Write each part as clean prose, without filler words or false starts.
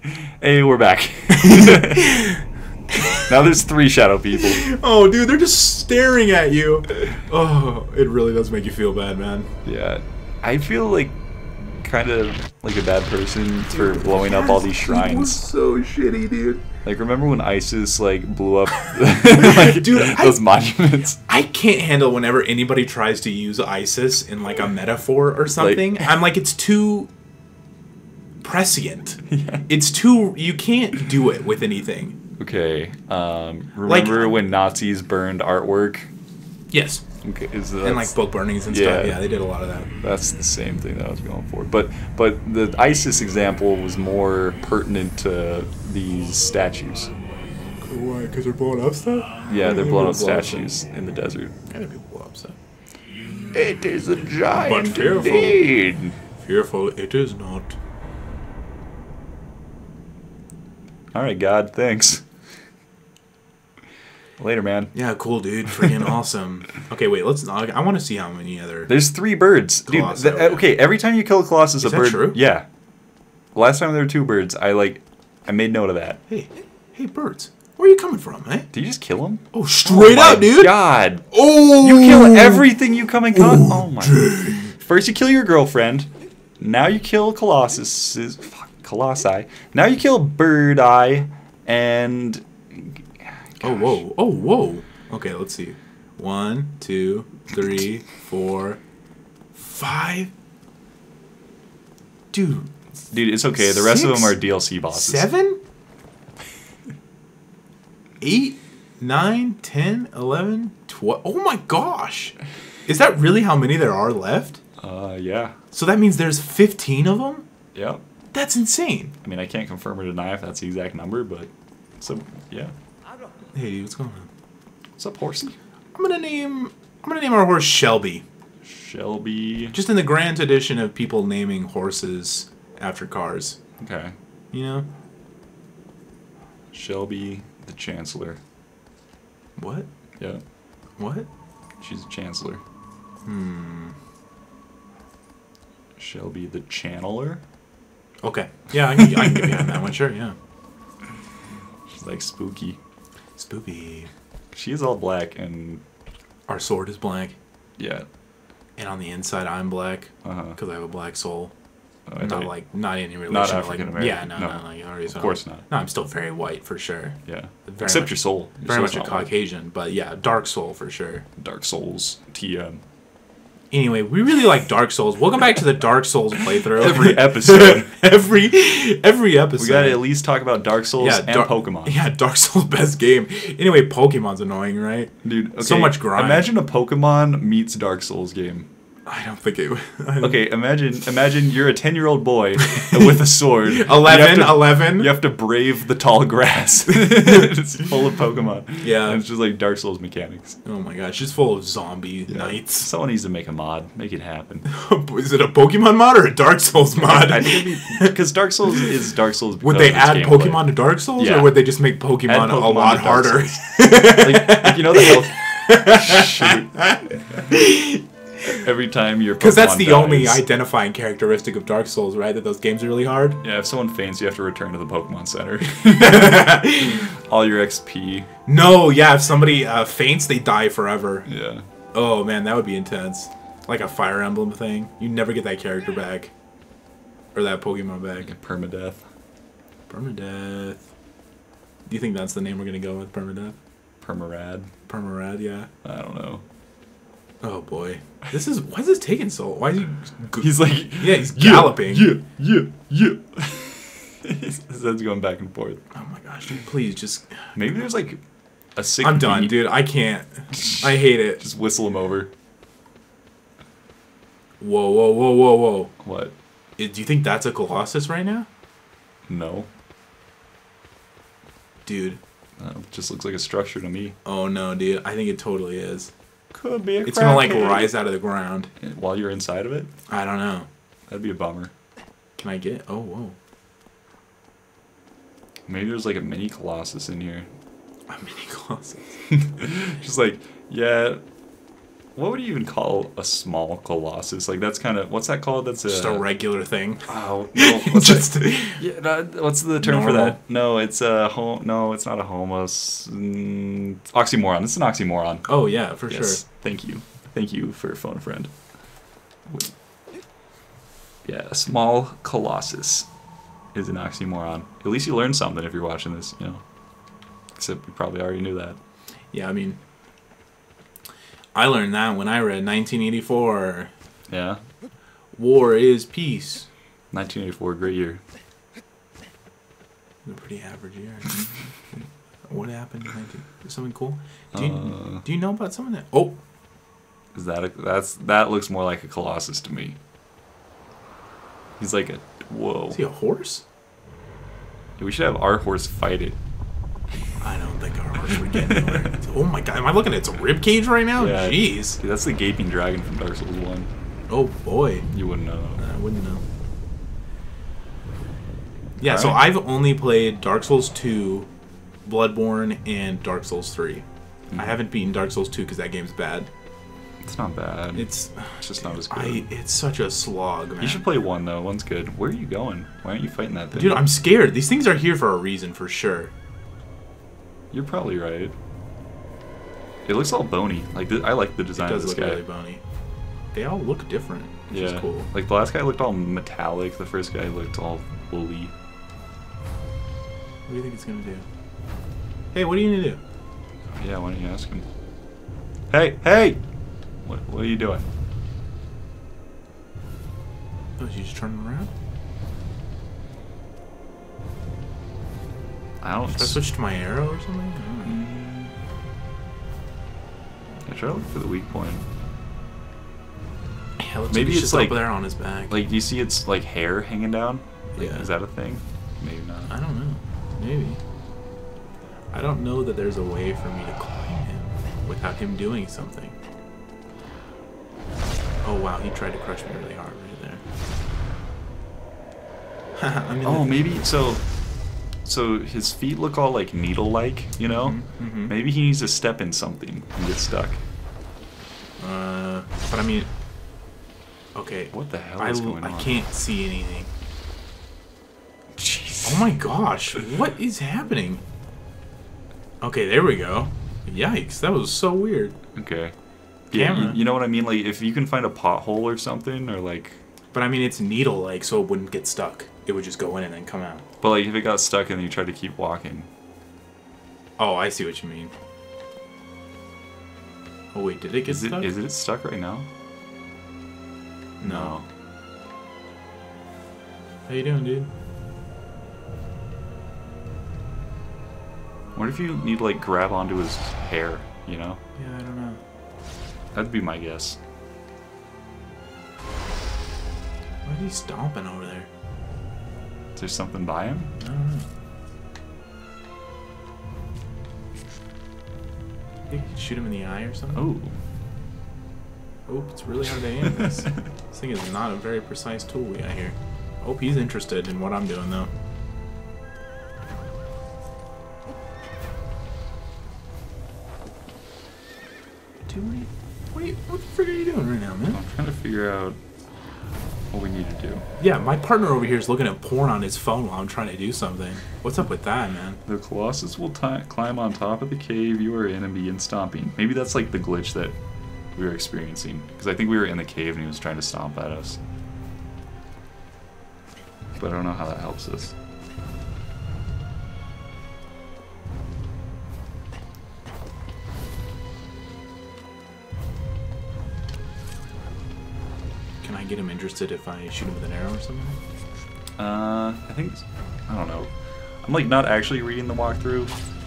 Hey, we're back. Now there's 3 shadow people. Oh, dude, they're just staring at you. Oh, it really does make you feel bad, man. Yeah, I feel like kind of like a bad person for blowing up all these shrines. So shitty, dude. Like, remember when ISIS like blew up like, dude, those monuments? I can't handle whenever anybody tries to use ISIS in like a metaphor or something. Like, I'm like, it's too prescient. Yeah. It's too. You can't do it with anything. Okay. Remember when Nazis burned artwork? Yes. Okay, and like book burnings and stuff. Yeah, they did a lot of that. That's the same thing that I was going for. But the ISIS example was more pertinent to these statues. Why? Because they're blowing up stuff? Yeah, they're blowing up statues in the desert. Yeah, people blow up stuff. It is a giant but fearful. indeed. Fearful it is not. Alright, God, thanks. Later, man. Yeah, cool, dude. Freaking awesome. Okay, wait, let's. I want to see how many other. There's 3 birds, dude. Okay, every time you kill a Colossus, is a bird. That true? Yeah. Last time there were 2 birds. I made note of that. Hey, birds. Where are you coming from, eh? Did you just kill them? Oh, straight up, dude. God. Oh. You kill everything you come in contact. Oh my. Dang. First you kill your girlfriend. Now you kill Colossus. Colossi. Now you kill Bird Eye, and. Oh whoa! Oh whoa! Okay, let's see. 1, 2, 3, 4, 5. Dude, it's okay. The rest of them are DLC bosses. 7, 8, 9, 10, 11, 12. Oh my gosh! Is that really how many there are left? Yeah. So that means there's 15 of them? Yep. That's insane. I mean, I can't confirm or deny if that's the exact number, but yeah. Hey, what's going on? What's up, horsey? I'm gonna name our horse Shelby. Shelby. Just in the grand tradition of people naming horses after cars. Okay. You know? Shelby the Chancellor. What? Yeah. What? She's a Chancellor. Shelby the Channeler. Okay. Yeah, I can get behind that one. Sure, yeah. She's like spooky. Spooky. She is all black and... Our sword is black. Yeah. And on the inside, I'm black. Uh-huh. Because I have a black soul. Oh, not any relation. Not African American. Yeah, no. Of course not. No, I'm still very white for sure. Yeah. Very Except much, your soul. Very much a Caucasian, but yeah, dark soul for sure. Dark Souls. TM. Anyway, we really like Dark Souls. Welcome back to the Dark Souls playthrough. Every episode. every episode. We gotta at least talk about Dark Souls and Pokemon. Yeah, Dark Souls best game. Anyway, Pokemon's annoying, right? Dude, okay, so much grind. Imagine a Pokemon meets Dark Souls game. I don't think it would. Okay, imagine you're a 10-year-old boy with a sword. 11. You have to brave the tall grass. It's full of Pokemon. Yeah. And it's just like Dark Souls mechanics. Oh my gosh, it's full of zombie knights. Someone needs to make a mod. Make it happen. Is it a Pokemon mod or a Dark Souls mod? I think it'd be... Because Dark Souls is Dark Souls. Would they add Pokemon to Dark Souls? Yeah. Or would they just make Pokemon a lot harder? like, you know the health... Shoot. Every time you're because that's the only identifying characteristic of Dark Souls, right? That those games are really hard. Yeah, if someone faints, you have to return to the Pokemon Center. All your XP. No, yeah, if somebody faints, they die forever. Yeah. Oh man, that would be intense. Like a Fire Emblem thing. You never get that character back, or that Pokemon back. Like a permadeath. Permadeath. Do you think that's the name we're gonna go with? Permadeath. PermaRad. PermaRad, yeah. I don't know. Oh boy, why is this taking so? Why is he? He's like, yeah, he's galloping. Yeah. His head's going back and forth. Oh my gosh, dude, please just. Maybe there's like a sick. I'm done, dude. I can't. I hate it. Just whistle him over. Whoa. What? Do you think that's a Colossus right now? No. Dude. It just looks like a structure to me. Oh no, dude. I think it totally is. Could be a It's gonna like rise out of the ground. While you're inside of it? I don't know. That'd be a bummer. Can I get? Oh, whoa. Maybe there's like a mini Colossus in here. A mini Colossus. Just like, yeah, what would you even call a small Colossus? Like that's kind of what's that called? That's Just a regular thing. Oh no! What's Just yeah, no, what's the term for normal. that? No, it's a no, it's not a homos. Oxymoron. It's an oxymoron. Oh yeah, for Yes. sure. Thank you for phone a friend. Yeah, a small Colossus is an oxymoron. At least you learned something if you're watching this, you know. Except you probably already knew that. Yeah, I mean, I learned that when I read 1984. Yeah. War is peace. 1984, great year. A pretty average year. What happened in 19? Something cool? Do you know about something that? Oh, Is that looks more like a Colossus to me. He's like a whoa. is he a horse? We should have our horse fight it. I don't think our horse would get anywhere. Oh my god, am I looking at its rib cage right now? Yeah. Jeez. Dude, that's the gaping dragon from Dark Souls 1. Oh boy. You wouldn't know. I wouldn't know. Yeah, so Alright. I've only played Dark Souls 2, Bloodborne, and Dark Souls 3. I haven't beaten Dark Souls 2 because that game's bad. It's not bad. It's just not as good. It's such a slog, man. You should play 1 though. 1's good. Where are you going? Why aren't you fighting that thing? Dude, I'm scared. These things are here for a reason, for sure. You're probably right. It looks all bony. Like I like the It design does of this look guy. really bony. They all look different, which Yeah. is cool. Like the last guy looked all metallic. The first guy looked all woolly. What do you think it's gonna do? Hey, what are you gonna do? Yeah, why don't you ask him? Hey! What are you doing? Oh, is you just turning around? I don't. Should I switch to my arrow or something? I don't know. I try to look for the weak point. Yeah, looks Maybe like he's it's just like- up there on his back. Like, do you see its like hair hanging down? Like, Yeah. Is that a thing? Maybe not. I don't know. Maybe. I don't know that there's a way for me to climb him without him doing something. Oh wow, he tried to crush me really hard right there. I'm in Oh, the- maybe so. So his feet look all like needle-like, you know? Mhm. Maybe he needs to step in something and get stuck. But I mean, okay. What the hell is going on? I can't see anything. Jeez. Oh my gosh, what is happening? Okay, there we go. Yikes, that was so weird. Okay. Yeah, Camera. you know what I mean? Like, if you can find a pothole or something, or like... But I mean, it's needle-like, so it wouldn't get stuck. It would just go in and then come out. But, like, if it got stuck and then you tried to keep walking... Oh, I see what you mean. Oh wait, did it get stuck? Is it stuck right now? No. How you doing, dude? What if you need to, like, grab onto his hair, you know? Yeah, I don't know. That'd be my guess. Why is he stomping over there? Is there something by him? I don't know. Think you could shoot him in the eye or something? Oh. Oh, it's really hard to aim this. This thing is not a very precise tool we got here. Hope he's interested in what I'm doing though. Dude, what the frick are you doing right now, man? I'm trying to figure out what we need to do. Yeah, my partner over here is looking at porn on his phone while I'm trying to do something. What's up with that, man? The Colossus will climb on top of the cave you are in and begin stomping. Maybe that's like the glitch that we were experiencing. Because I think we were in the cave and he was trying to stomp at us. But I don't know how that helps us. Can I get him interested if I shoot him with an arrow or something? I think... I don't know. I'm like not actually reading the walkthrough.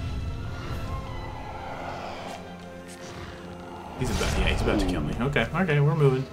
He's about to kill me. Okay, we're moving.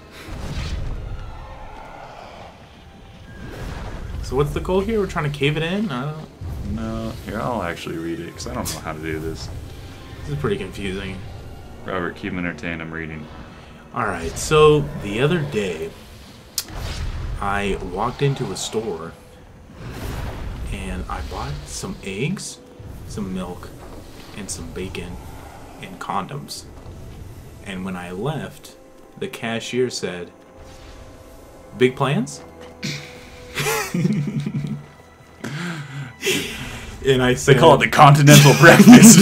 So what's the goal here? We're trying to cave it in? I don't... No, here, I'll actually read it, because I don't know how to do this. This is pretty confusing. Robert, keep him entertained, I'm reading. Alright, so the other day, I walked into a store, and I bought some eggs, some milk, and some bacon, and condoms. And when I left, the cashier said, "Big plans?" And I said, They call it the continental breakfast.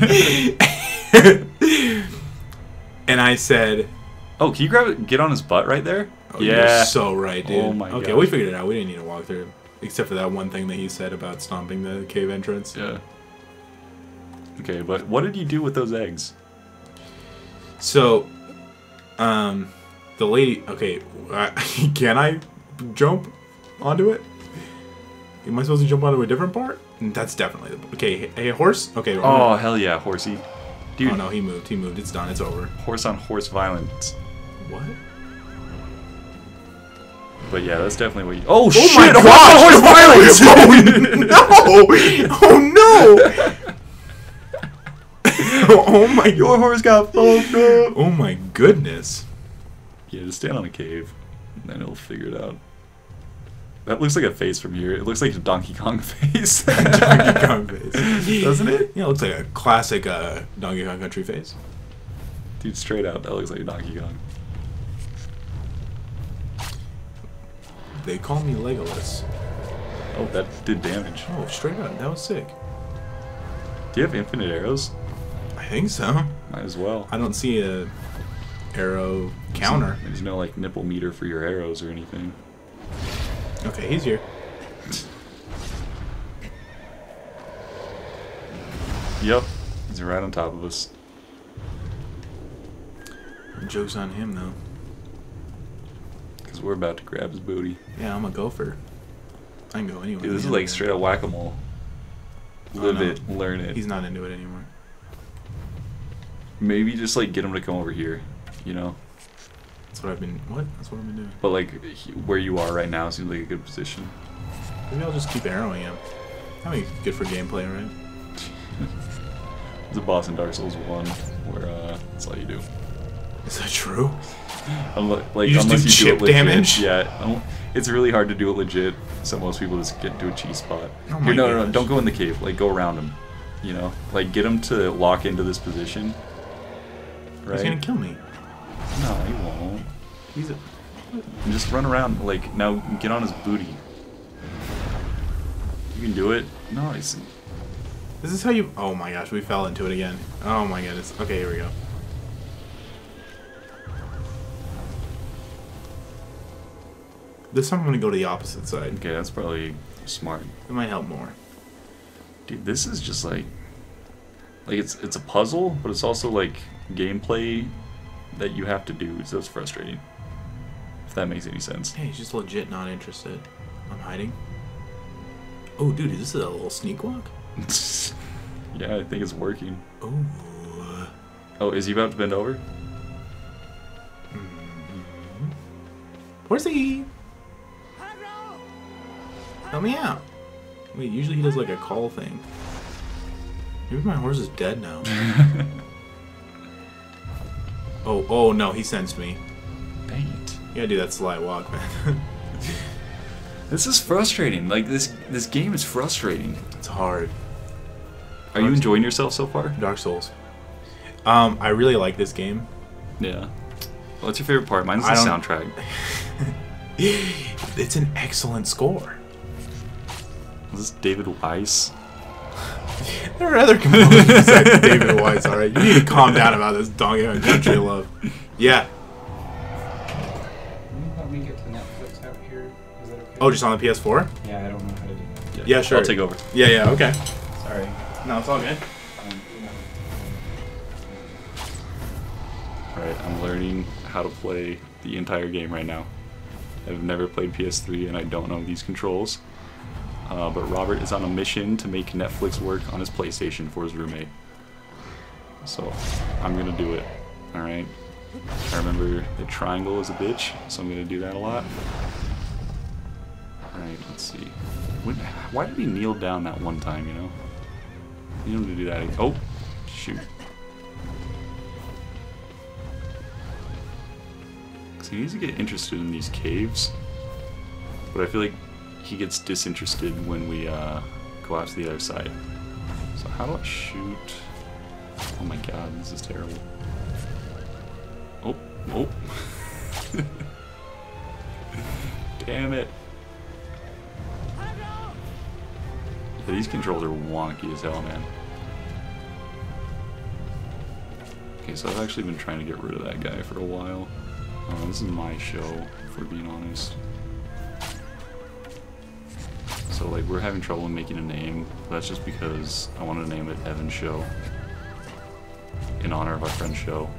And I said, oh, can you get on his butt right there? oh, Yeah. you're so right, dude. Oh my okay, gosh. we figured it out. We didn't need to walk through. Except for that one thing that he said about stomping the cave entrance. Yeah. Okay, but what did you do with those eggs? So, the lady... Okay, can I jump onto it? Am I supposed to jump onto a different part? That's definitely the... Okay, hey, horse? Okay. Oh, hell yeah, horsey. Dude. Oh, no, he moved. He moved. It's done. It's over. Horse on horse violence. What? But yeah, that's definitely what you... Oh, Oh shit! my Horse on horse violence! Oh, no! Oh, my... Your horse got fucked up! Oh, my goodness. Yeah, just stand on a cave, and then it'll figure it out. That looks like a face from here. It looks like a Donkey Kong face. Donkey Kong face. Doesn't it? Yeah, it looks like a classic Donkey Kong Country face. Dude, straight out, that looks like a Donkey Kong. They call me Legolas. Oh, that did damage. Oh, straight up. That was sick. Do you have infinite arrows? I think so. Might as well. I don't see a arrow counter. There's no, like, nipple meter for your arrows or anything. Okay, he's here. Yep. He's right on top of us. Joke's on him, though. Because we're about to grab his booty. Yeah, I'm a gopher. I can go anywhere. Dude, this is like straight up whack-a-mole. Live it, learn it. He's not into it anymore. Maybe just, like, get him to come over here, you know? That's what I've been... What? That's what I've been doing. But, like, where you are right now seems like a good position. Maybe I'll just keep arrowing him. That'd be good for gameplay, right? There's a boss in Dark Souls 1 where, that's all you do. Is that true? Like, You just unless do you chip do it legit, damage? Yeah. It's really hard to do it legit, so most people just get to a cheese spot. Oh Here, my no, gosh. don't go in the cave. Like, go around him. You know? Like, get him to lock into this position. Right? He's gonna kill me. No, he won't. He's a... And just run around. Like, now get on his booty. You can do it. Nice. This is how you... Oh my gosh, we fell into it again. Oh my goodness. Okay, here we go. This time I'm gonna go to the opposite side. Okay, that's probably smart. It might help more. Dude, this is just like it's a puzzle, but it's also like gameplay that you have to do, so it's frustrating. If that makes any sense. Hey, he's just legit not interested. I'm hiding. Oh, dude, is this a little sneak walk? Yeah, I think it's working. Oh. Oh, is he about to bend over? Where's he? Help me out. Wait, usually he does like a call thing. Maybe my horse is dead now. Oh no, he sensed me. Dang it. You gotta do that sly walk, man. This is frustrating. Like, this game is frustrating. It's hard. Are you enjoying yourself so far? Dark Souls. I really like this game. Yeah. What's your favorite part? Mine's the soundtrack. It's an excellent score. Is this David Weiss? There are other composers besides David Weiss, alright? You need to calm down about this Donkey Kong Country love. Yeah. Can you help me get to Netflix out here? Is that okay? Oh, just on the PS4? Yeah, I don't know how to do that. Yeah, sure. I'll take over. Yeah, okay. Sorry. No, it's all good. Alright, I'm learning how to play the entire game right now. I've never played PS3 and I don't know these controls. But Robert is on a mission to make Netflix work on his PlayStation for his roommate. So, I'm gonna do it. Alright? I remember the triangle is a bitch, so I'm gonna do that a lot. Alright, let's see. Why did he kneel down that one time, you know? You need him to do that again. Oh! Shoot. He needs to get interested in these caves, but I feel like he gets disinterested when we go out to the other side. So how do I shoot? Oh my god, this is terrible. Nope. Damn it. Yeah, these controls are wonky as hell, man. Okay, so I've actually been trying to get rid of that guy for a while. This is my show, if we're being honest. So, like, we're having trouble making a name. That's just because I wanted to name it Evan's Show. In honor of our friend's show.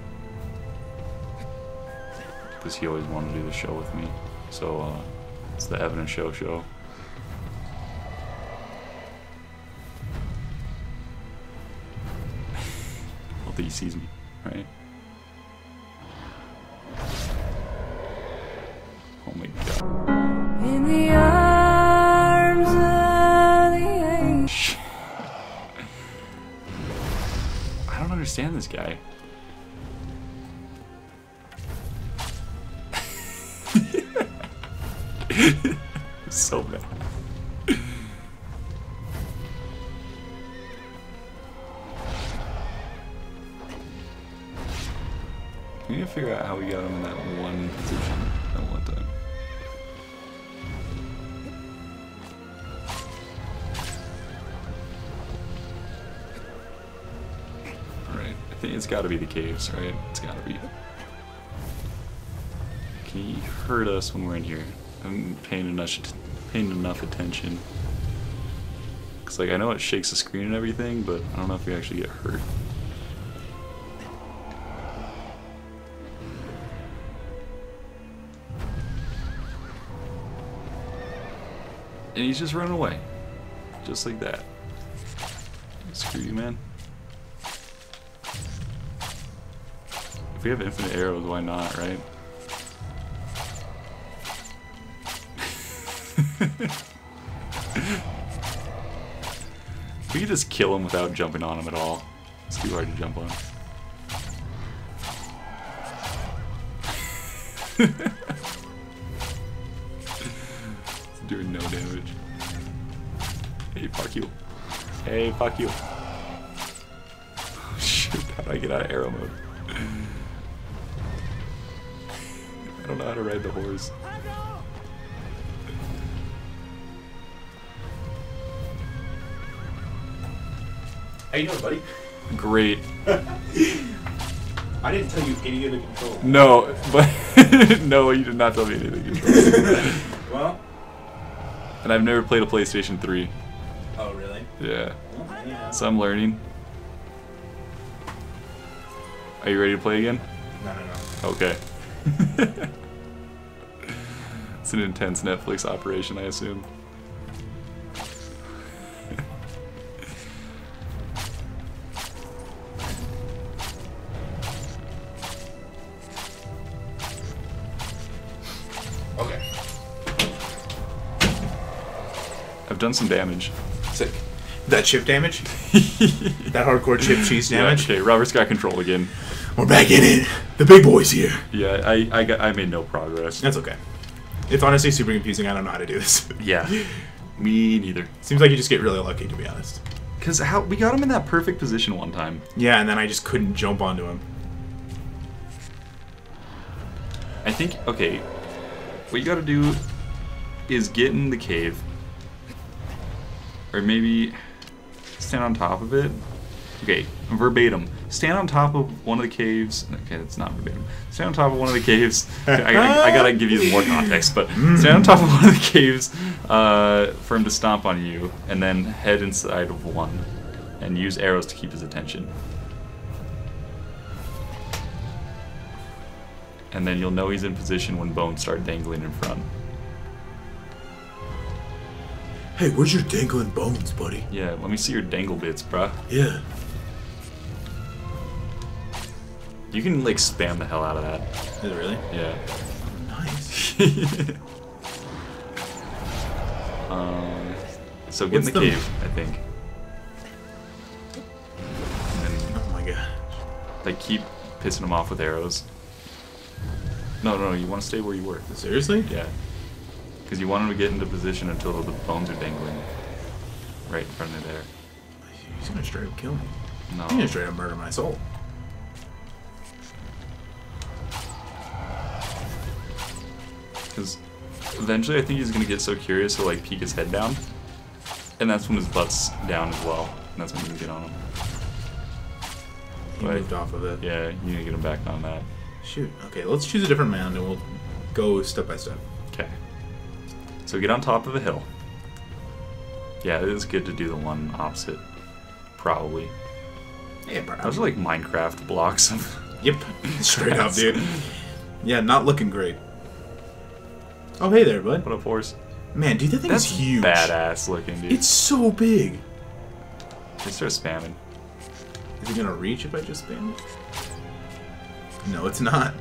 Because he always wanted to do the show with me. So, it's the Evan and Show show. I don't think he sees me, right? Oh my god. In the arms of the age. I don't understand this guy. So bad. We need to figure out how we got him in that one position at one time. Alright, I think it's gotta be the caves, right? It's gotta be. Can he hurt us when we're in here? I'm paying enough attention. Cause like I know it shakes the screen and everything, but I don't know if we actually get hurt. And he's just running away. Just like that. Screw you, man. If we have infinite arrows, why not, right? We could just kill him without jumping on him at all. It's too hard to jump on. It's doing no damage. Hey, fuck you. Hey, fuck you. Oh, shit, how do I get out of arrow mode? I don't know how to ride the horse. How you doing, buddy? Great. I didn't tell you any of the controls. No, but no, you did not tell me anything. Well. And I've never played a PlayStation 3. Oh, really? Yeah. Well, yeah. So I'm learning. Are you ready to play again? No. Okay. It's an intense Netflix operation, I assume. Okay. I've done some damage. Sick. That chip damage? That hardcore chip cheese damage? Yeah, okay, Robert's got control again. We're back in it. The big boy's here. Yeah, I made no progress. That's okay. It's honestly super confusing. I don't know how to do this. Yeah. Me neither. Seems like you just get really lucky, to be honest. Because how we got him in that perfect position one time. Yeah, and then I just couldn't jump onto him. I think, okay, what you gotta do is get in the cave. Or maybe stand on top of it. Okay, verbatim. Stand on top of one of the caves. Okay, that's not verbatim. Stand on top of one of the caves. I gotta give you more context, but stand on top of one of the caves for him to stomp on you, and then head inside of one, and use arrows to keep his attention. And then you'll know he's in position when bones start dangling in front. Hey, where's your dangling bones, buddy? Yeah, let me see your dangle bits, bruh. Yeah. You can, like, spam the hell out of that. Is it really? Yeah. Nice. So get in the cave, I think. And then, Oh my god. like, keep pissing him off with arrows. No, you want to stay where you were. Seriously? Yeah. Because you want him to get into position until the bones are dangling right in front of there. He's gonna straight up kill me. No. He's gonna straight up murder my soul. Because eventually I think he's going to get so curious he'll like peek his head down. And that's when his butt's down as well. And that's when you can get on him. He moved off of it. Yeah, you need to get him back on that. Shoot. Okay, let's choose a different mound and we'll go step by step. Okay. So get on top of a hill. Yeah, it is good to do the one opposite. Probably. Yeah, bro. Those are like Minecraft blocks. Yep. Straight up, dude. Yeah, not looking great. Oh, hey there, bud. What up, horse? Man, dude, that thing is huge. Badass looking, dude. It's so big. They start spamming. Is it gonna reach if I just spam it? No, it's not.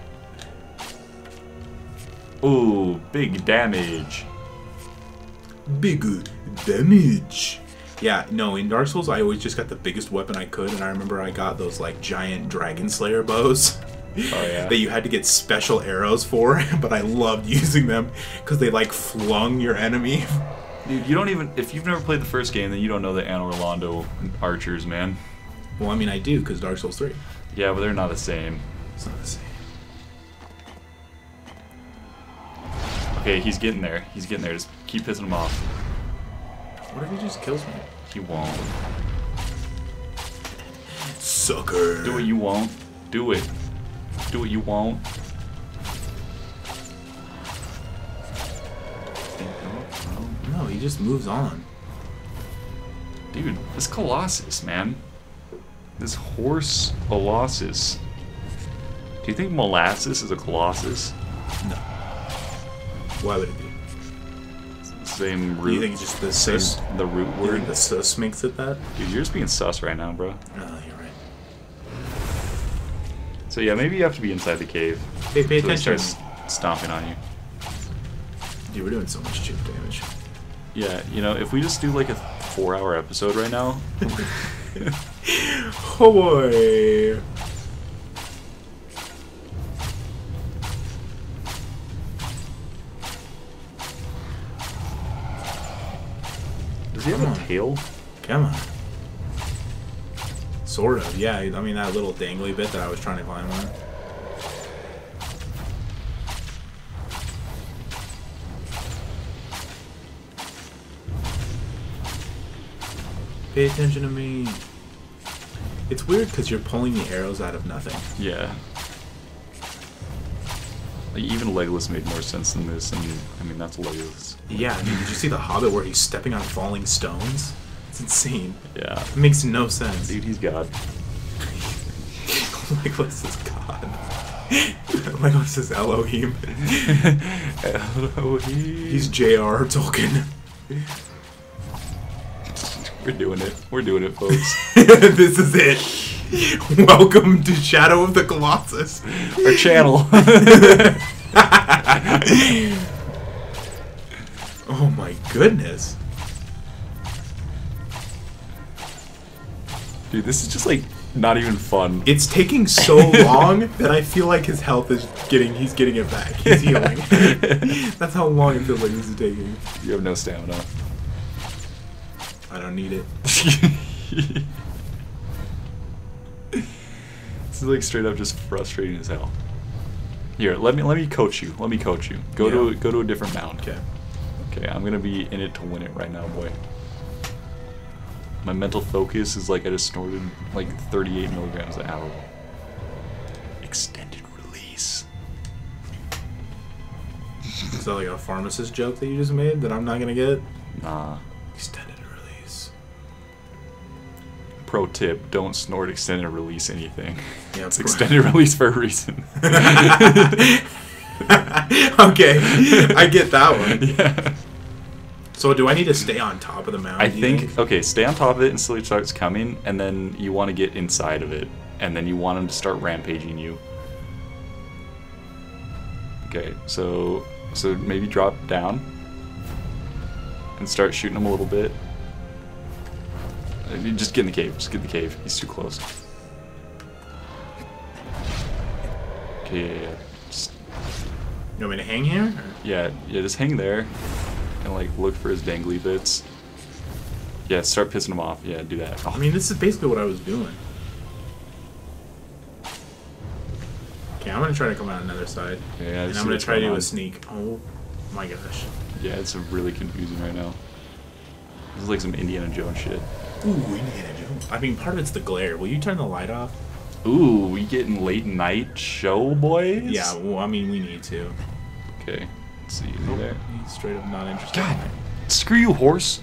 Ooh, big damage. Big damage. Yeah, no, in Dark Souls, I always just got the biggest weapon I could, and I remember I got those, like, giant Dragon Slayer bows. Oh, yeah. That you had to get special arrows for, but I loved using them, because they, like, flung your enemy. Dude, you don't even... If you've never played the first game, then you don't know the Anne Orlando archers, man. Well, I mean, I do, because Dark Souls 3. Yeah, but they're not the same. It's not the same. Okay, he's getting there. He's getting there. Just keep pissing him off. What if he just kills me? He won't. Sucker. Do what you won't. Do it. Do what you won't. No, he just moves on. Dude, this Colossus, man. This horse Colossus. Do you think molasses is a Colossus? No. Why would it be? Same root. You think it's just the sus? The root You word? think the sus makes it that? Dude, you're just being sus right now, bro. Oh, you're right. So yeah, maybe you have to be inside the cave. Hey, pay So they attention. start stomping on you. Dude, we're doing so much chip damage. Yeah, you know, if we just do like a 4-hour episode right now. Oh boy. Does he have a tail? Come on. Sort of, yeah. I mean, that little dangly bit that I was trying to climb on. Pay attention to me. It's weird because you're pulling the arrows out of nothing. Yeah. Like, even Legolas made more sense than this, and I mean, that's Legolas. Yeah, I mean, did you see The Hobbit where he's stepping on falling stones? It's insane. Yeah. It makes no sense. Dude, he's God. Legolas is God. Legolas is Elohim. Elohim. He's J.R. Tolkien. We're doing it. We're doing it, folks. This is it. Welcome to Shadow of the Colossus. Our channel. Oh my goodness. Dude, this is just like not even fun. It's taking so long that I feel like his health is he's getting it back. He's healing. That's how long it feels like this is taking. You have no stamina. I don't need it. This is like straight up just frustrating as hell. Here, let me coach you. Let me coach you. Go to a different mound. Okay. Okay, I'm gonna be in it to win it right now, boy. My mental focus is like I just snorted like 38 milligrams of Adderall. Extended release. Is that like a pharmacist joke that you just made that I'm not gonna get? Nah. Extended release. Pro tip: don't snort extended release anything. Yeah, It's extended release for a reason. Okay, I get that one. Yeah. So do I need to stay on top of the mountain? I think, okay, stay on top of it until he starts coming, and then you want to get inside of it, and then you want him to start rampaging you. Okay, so maybe drop down and start shooting him a little bit. Just get in the cave. Just get in the cave. He's too close. Okay, yeah. Just, You want me to hang here? yeah, just hang there and like look for his dangly bits. Yeah, start pissing him off. Yeah, do that. Oh, I mean, this is basically what I was doing. Okay, I'm gonna try to come out another side. yeah, And I'm gonna try to do a sneak. Oh, My gosh. Yeah, it's really confusing right now. This is like some Indiana Jones shit. Ooh, Indiana Jones. I mean, part of it's the glare. Will you turn the light off? Ooh, we getting late night show, boys? Yeah, well, I mean, we need to. Okay, let's see. Is he there? He's straight up not interested. God, screw you, horse.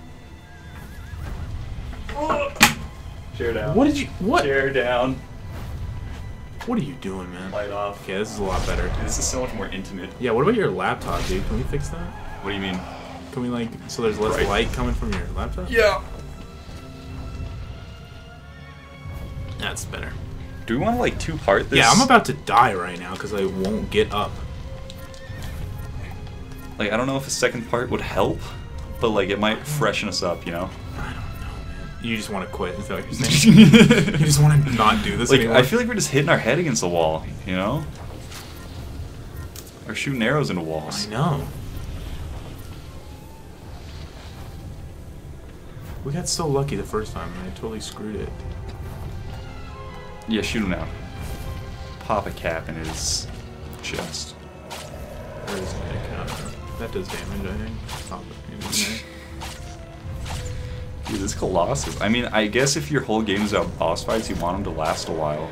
Chair down. What did you... What? Chair down. What are you doing, man? Light off. Okay, this is a lot better. This is so much more intimate. Yeah, what about your laptop, dude? Can we fix that? What do you mean? Can we, like... So there's less Right. light coming from your laptop? Yeah. That's better. Do we want to, like, two-part this? Yeah, I'm about to die right now because I won't get up. Like, I don't know if a second part would help, but, like, it might freshen us up, you know? I don't know, man. You just want to quit, is that what you're saying? You just want to not do this Like, anymore? I feel like we're just hitting our head against the wall, you know? Or shooting arrows into walls. I know. We got so lucky the first time, and I totally screwed it. Yeah, shoot him now. Pop a cap in his chest. Or his neck, I don't know. That does damage, I think. Pop it in his neck. Dude, this Colossus. I mean, I guess if your whole game is about boss fights, you want them to last a while.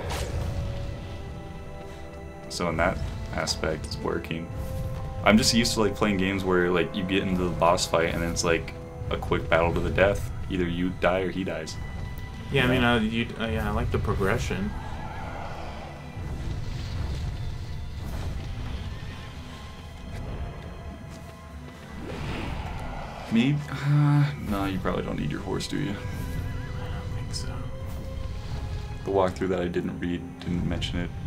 So in that aspect, it's working. I'm just used to like playing games where like you get into the boss fight and then it's like a quick battle to the death. Either you die or he dies. Yeah, I mean, yeah, I like the progression. Me? No, you probably don't need your horse, do you? I don't think so. The walkthrough that I didn't read didn't mention it.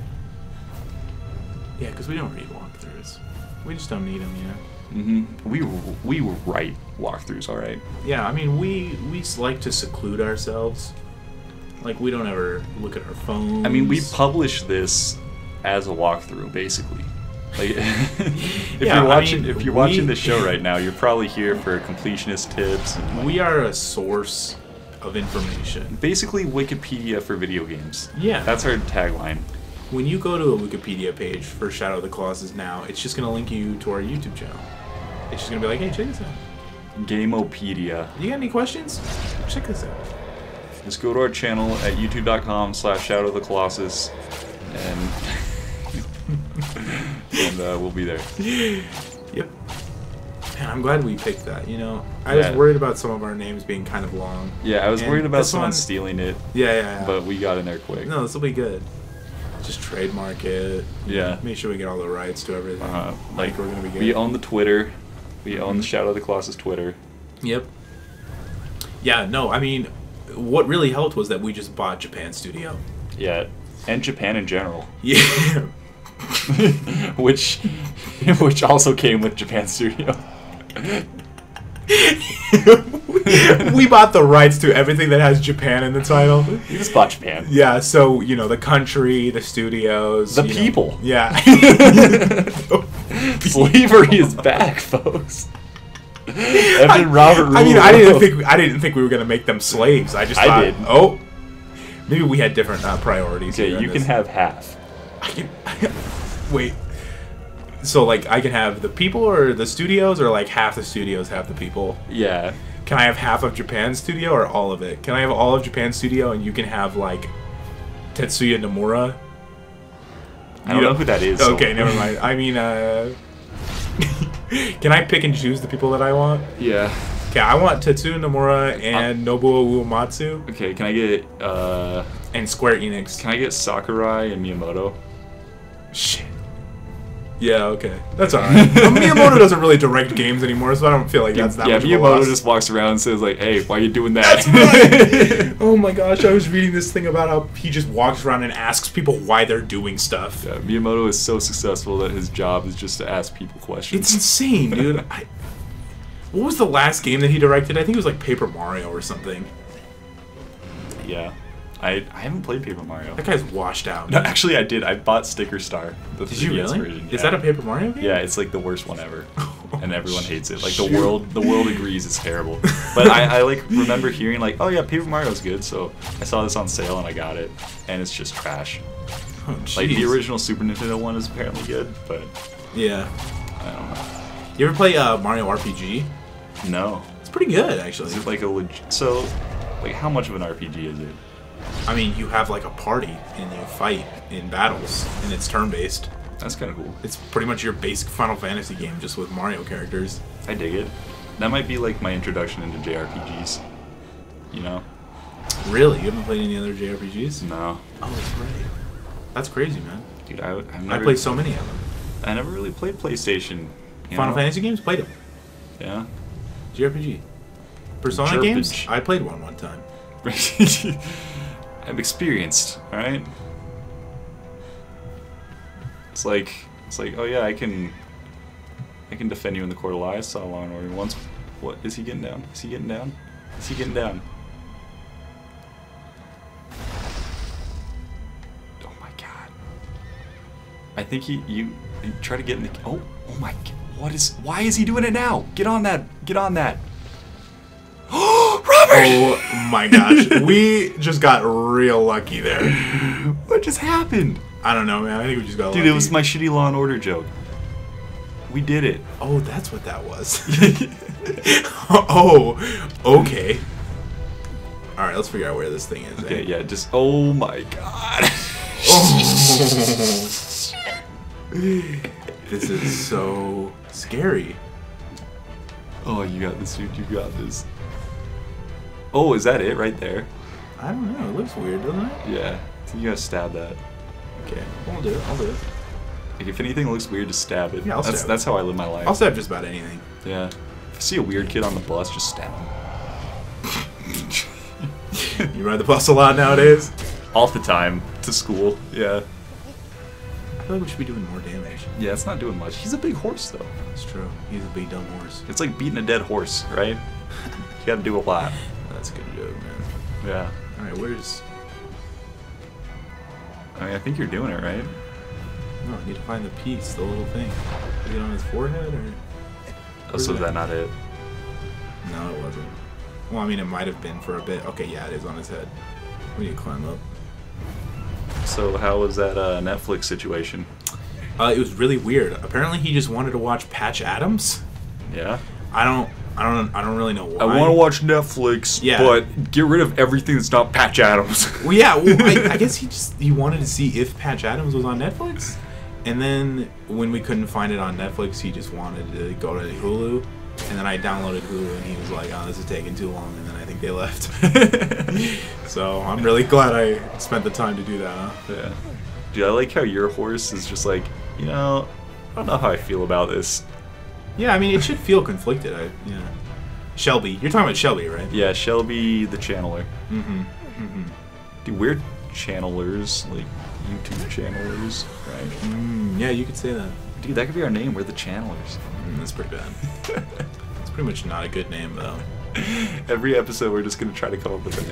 Yeah, because we don't read walkthroughs. We just don't need them, you know? We write walkthroughs, all right. Yeah, I mean, we like to seclude ourselves. Like, we don't ever look at our phones. I mean, we publish this as a walkthrough, basically. Like, if Yeah, you're watching the show right now, you're probably here for completionist tips. And, like, we are a source of information. basically Wikipedia for video games. Yeah. That's our tagline. When you go to a Wikipedia page for Shadow of the Colossus now, it's just going to link you to our YouTube channel. It's just going to be like, hey, check this out. Gameopedia. You got any questions? Check this out. Just go to our channel at youtube.com/Shadow of the Colossus, and we'll be there. Yep. Man, I'm glad we picked that, you know? I was worried about some of our names being kind of long. Yeah, I was And worried about this someone one- stealing it, Yeah. but we got in there quick. No, this will be good. Just trademark it. Yeah. Make sure we get all the rights to everything. Like, we're gonna be good. we own the Twitter. We own the Shadow of the Colossus Twitter. Yep. Yeah, no, I mean, what really helped was that we just bought Japan Studio. Yeah, and Japan in general. Yeah. which also came with Japan Studio. We bought the rights to everything that has Japan in the title. You just bought Japan. Yeah, so, you know, the country, the studios. The you know. people. Yeah. Slavery is back, folks. Evan Robert rule. I mean, I didn't think we were gonna make them slaves. I just thought, did. oh, maybe we had different priorities. Okay, here you on can this. have half. Wait. So, like, I can have the people or the studios, or like half the studios have the people? Yeah. Can I have half of Japan Studio or all of it? Can I have all of Japan Studio and you can have, like, Tetsuya Nomura? I don't know who that is. Okay, never mind. I mean, can I pick and choose the people that I want? Yeah. Okay, I want Tetsuya Nomura and Nobuo Uematsu Okay, can I get and Square Enix. can I get Sakurai and Miyamoto? Shit. Yeah, okay. That's alright. Miyamoto doesn't really direct games anymore, so I don't feel like that's that much of a Miyamoto loss. just walks around and says like, "Hey, why are you doing that?" Oh my gosh, I was reading this thing about how he just walks around and asks people why they're doing stuff. Yeah, Miyamoto is so successful that his job is just to ask people questions. It's insane, dude. What was the last game that he directed? I think it was like Paper Mario or something. Yeah. I haven't played Paper Mario. That guy's washed out. No, actually I did. I bought Sticker Star. The Did you 3DS really? version. Is Yeah. that a Paper Mario game? Yeah, it's like the worst one ever, and everyone hates it. Like Shoot. the world agrees it's terrible. But I like remember hearing like, oh yeah, Paper Mario's good. So I saw this on sale and I got it, and it's just trash. Oh, Like the jeez. original Super Nintendo one is apparently good, but Yeah. I don't know. You ever play Mario RPG? No. It's pretty good, actually. Is it like a legit... So, like, how much of an RPG is it? I mean, you have like a party and you fight in battles, and it's turn-based. That's kind of cool. It's pretty much your basic Final Fantasy game, just with Mario characters. I dig it. That might be like my introduction into JRPGs. You know? Really? You haven't played any other JRPGs? No. Oh, that's right. That's crazy, man. Dude, I've I never... played so many of them. I never really played PlayStation. Final Fantasy games? Played them. Yeah. JRPG. Persona Jerpage. games? I played one time. I'm experienced, alright? It's like, oh yeah, I can defend you in the court of law. I saw Law and Order once. What, is he getting down? Is he getting down? Is he getting down? Oh my god. I think you try to get in the, oh my god, why is he doing it now? Get on that, Oh, Robert! Oh my gosh. We just got real lucky there. What just happened? I don't know, man. I think we just got lucky. Dude, it was my shitty Law and Order joke. We did it. Oh, that's what that was. Oh, okay. Alright, let's figure out where this thing is. Okay, yeah, just, oh my god. Oh. This is so scary. Oh, you got this, dude. You got this. Oh, is that it right there? I don't know. It looks weird, doesn't it? Yeah. I think you gotta stab that. Okay, I'll do it. I'll do it. Like, if anything looks weird, just stab it. Yeah, I'll stab it. That's how I live my life. I'll stab just about anything. Yeah. If I see a weird kid on the bus, just stab him. You ride the bus a lot nowadays? All the time. To school. Yeah. I feel like we should be doing more damage. Yeah, it's not doing much. He's a big horse, though. It's true. He's a big dumb horse. It's like beating a dead horse, right? You gotta do a lot. That's a good joke, man. Yeah. Alright, where's... I mean, I think you're doing it, right? No, I need to find the piece, the little thing. Is it on his forehead, or...? Oh, so is that not it? No, it wasn't. Well, I mean, it might have been for a bit. Okay, yeah, it is on his head. We need to climb up. So how was that Netflix situation? It was really weird. Apparently, he just wanted to watch Patch Adams. Yeah. I don't really know why. I want to watch Netflix, Yeah. but get rid of everything that's not Patch Adams. Well, yeah. Well, I guess he wanted to see if Patch Adams was on Netflix, and then when we couldn't find it on Netflix, he just wanted to go to Hulu, and then I downloaded Hulu, and he was like, "Oh, this is taking too long," and then I think they left. So I'm really glad I spent the time to do that. Huh? Yeah. Dude, I like how your horse is just like, you know, I don't know how I feel about this. Yeah, I mean, it should feel conflicted. Yeah. Shelby, you're talking about Shelby, right? Yeah, Shelby the channeler. Mm-hmm. Mm-hmm. Dude, we're channelers, like YouTube channelers, right? Yeah, you could say that. Dude, that could be our name. We're the channelers. That's pretty bad. It's pretty much not a good name, though. Every episode, we're just gonna try to come up with a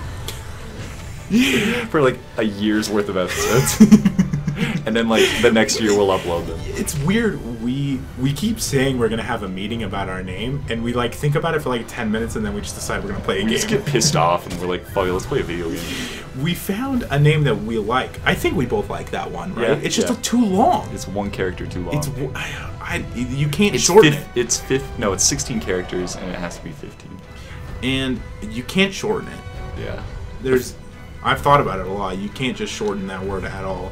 name for like a year's worth of episodes, and then like the next year we'll upload them. It's weird. We keep saying we're gonna have a meeting about our name, and we like think about it for like 10 minutes, and then we just decide we're gonna play a We game. just get pissed off, and we're like, "Fuck it, let's play a video game." We found a name that we like. I think we both like that one, right? Yeah, It's just yeah. too long. It's one character too long. You can't shorten it. It's 16 characters, and it has to be 15. And you can't shorten it. Yeah. I've thought about it a lot. You can't just shorten that word at all.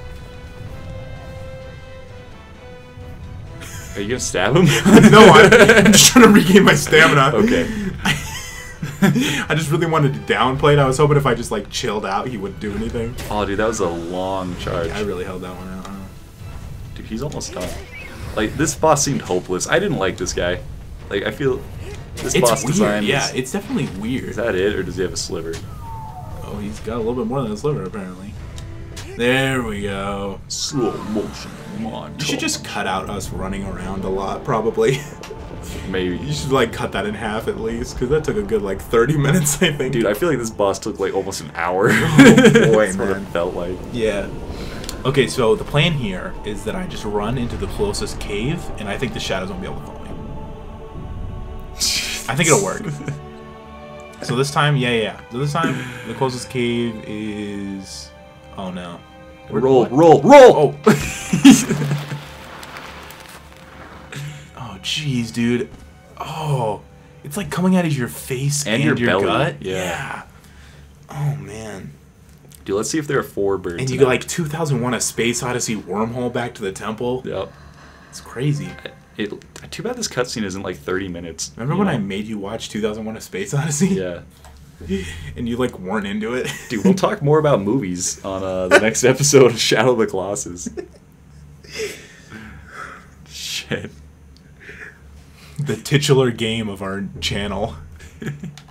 Are you gonna stab him? No, I'm just trying to regain my stamina. Okay. I just really wanted to downplay it. I was hoping if I just like chilled out, he wouldn't do anything. Oh, dude, that was a long charge. I really held that one out. Huh? Dude, he's almost done. Like, this boss seemed hopeless. I didn't like this guy. Like, I feel this It's boss weird. design Yeah, it's definitely weird. Is that it, or does he have a sliver? Oh, he's got a little bit more than a sliver, apparently. There we go. Slow motion montage. You should just cut out us running around a lot, probably. Maybe. You should, like, cut that in half at least, because that took a good, like, 30 minutes, I think. Dude, I feel like this boss took, like, almost an hour. Oh, boy, That's what it man. felt like. Yeah. Okay, so the plan here is that I just run into the closest cave, and I think the shadows won't be able to follow me. I think it'll work. So this time, yeah. So this time, the closest cave is... Oh, no. Roll! Oh! jeez, dude. Oh, it's like coming out of your face and your belly. gut. Yeah. Oh man. Dude, let's see if there are 4 birds. And you in go it. like 2001: A Space Odyssey wormhole back to the temple. Yep. It's crazy. Too bad this cutscene isn't like 30 minutes. Remember when I made you watch 2001: A Space Odyssey? Yeah. And you like weren't into it. Dude, we'll talk more about movies on the next episode of Shadow of the Colossus. Shit. The titular game of our channel.